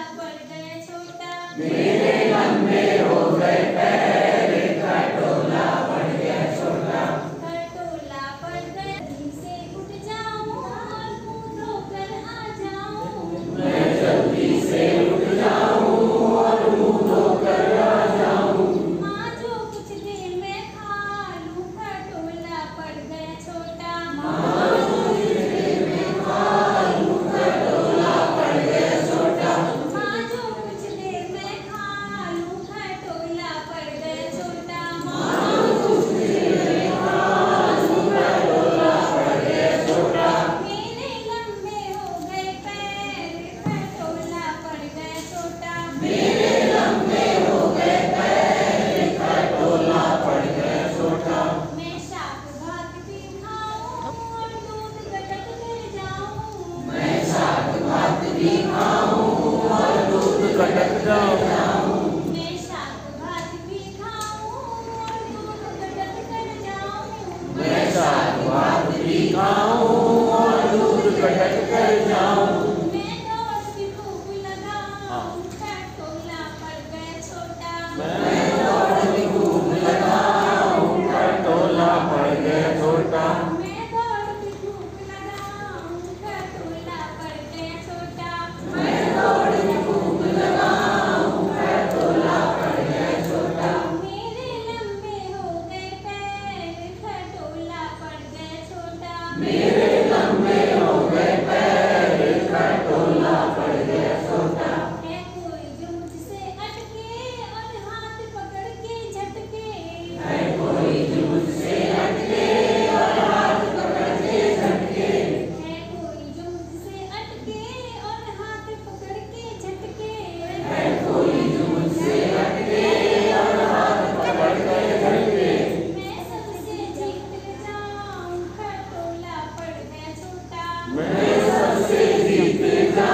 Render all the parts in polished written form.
पड़ गया छोटा। मेरे लंबे हो गए पैर, खटोला पड़ गया छोटा। खटोला पड़ गया, जल्दी से उठ जाऊं और मुंह धोकर आ जाऊं। मैं जल्दी से उठ जाऊं और मुंह धोकर आ जाऊं। माँ जो कुछ देर में खा लूं, खटोला पड़ गया छोटा। माँ जो कुछ देर में खा लूं, खटोला पड़ गया छोटा। माँ जो कुछ देर में खा लूं, खटोला पड़ गया छोटा। माँ जो कुछ देर में खा लूं, खटोला पड़ गया छोटा। मेरे लंबे हो गए पैर, खटोला पड़ गया छोटा। मेरे लंबे हो गए पैर, खटोला पड़ गया छोटा। मैं शाक भात भी खाऊं और दूध गटक कर जाऊं। मैं शाक भात भी खाऊं और दूध गटक जाऊं। मैं शाक भात भी खाऊं और दूध गटक कर जाऊं। मैं शाक भात भी खाऊं और दूध गटक कर जाऊं। मैं दौड़ भी खूब लगाऊं, खटोला पड़ गया छोटा। मैं दौड़ भी खूब लगाऊं, खटोला पड़ गया छोटा। मैं दौड़ भी खूब लगाऊं, खटोला पड़ गया छोटा। मैं दौड़ भी खूब लगाऊं, खटोला पड़ गया छोटा। मेरे लंबे हो गए पैर, खटोला पड़ गया छोटा। मेरे लंबे हो गए पैर, खटोला पड़ गया छोटा। है कोई जो मुझसे अटके और हाथ पकड़ के झटके। है कोई जो मुझसे अटके और हाथ पकड़ के झटके। है कोई जो मुझसे अटके और हाथ पकड़ के झटके। है कोई जो मुझसे अटके और हाथ पकड़ के झटके। मैं सबसे जीत जाऊं, खटोला पड़ गया छोटा। मैं सबसे जीत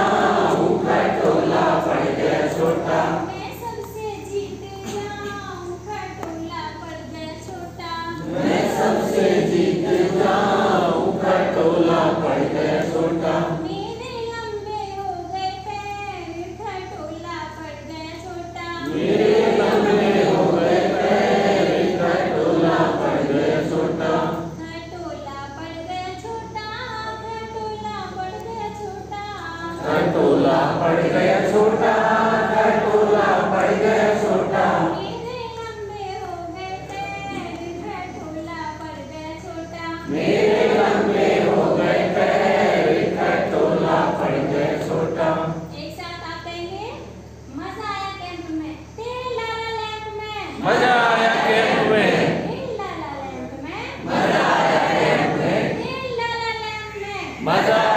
जाऊं, खटोला पड़ गया छोटा। मैं सबसे जीत जाऊं, खटोला पड़ गया छोटा। मैं सबसे जीत जाऊं, खटोला पड़ गया छोटा। मेरे लंबे हो गए पैर, खटोला पड़ गया छोटा। मेरे लंबे हो गए पैर, खटोला पड़ गया छोटा। खटोला पड़ गया छोटा, खटोला पड़ गया छोटा। खटोला पड़ गया छोटा, खटोला पड़ गया छोटा। मेरे लंबे हो गए पैर, खटोला पड़ गया छोटा। मेरे लंबे हो गए पैर, खटोला पड़ गया छोटा। एक साथ आप कहेंगे, मजा आया कैंप में, तेरे लाला लैंप में। मजा आया कैंप में, तेरे लाला लैंप में। मजा आया कैंप में, तेरे लाला लैंप में। मजा